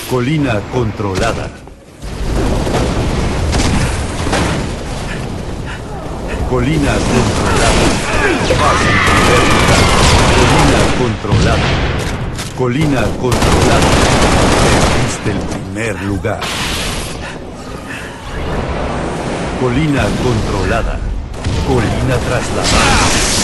Colina controlada. Colina controlada. Colina controlada. Colina controlada. Perdiste el primer lugar. Colina controlada. Colina trasladada.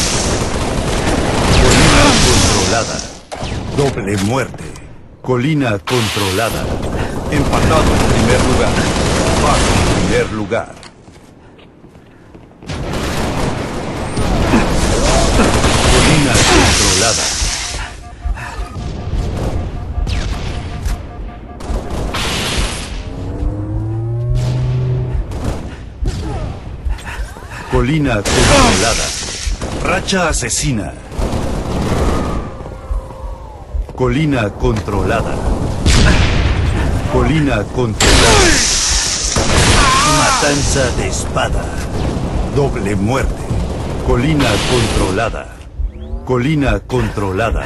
Colina controlada. Doble muerte. Colina controlada. Empatado en primer lugar. Bajo en primer lugar. Colina controlada. Colina controlada. Racha asesina. Colina controlada. Colina controlada. Matanza de espada. Doble muerte. Colina controlada. Colina controlada.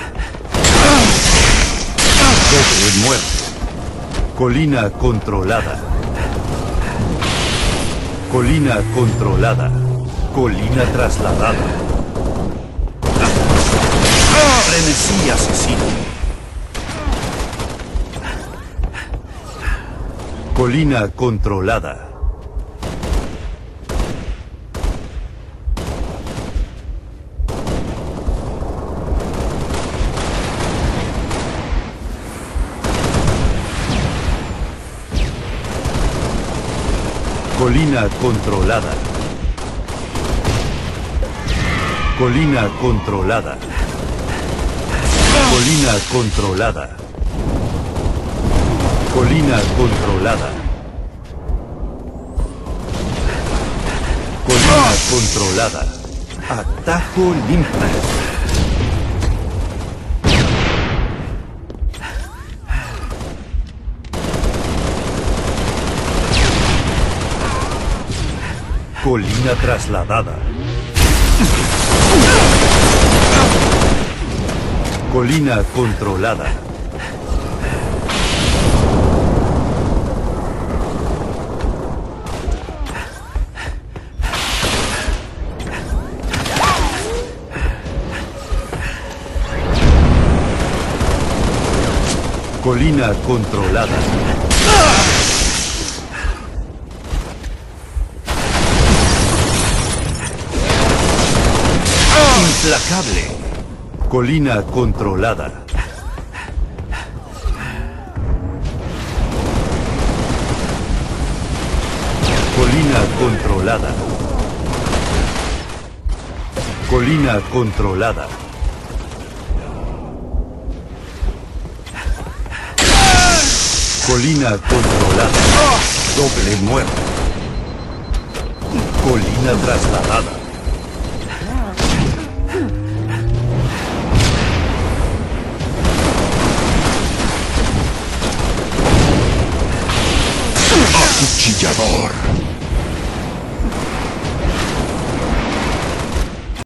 Doble muerte. Colina controlada. Colina controlada. Colina trasladada. Frenesí asesino. Colina controlada. Colina controlada. Colina controlada. Colina controlada. Colina controlada. Colina controlada. Atajo limpio. Colina trasladada. Colina controlada. Colina controlada. Implacable. Colina controlada. Colina controlada. Colina controlada. Colina controlada. Doble muerte. Colina trasladada. Acuchillador.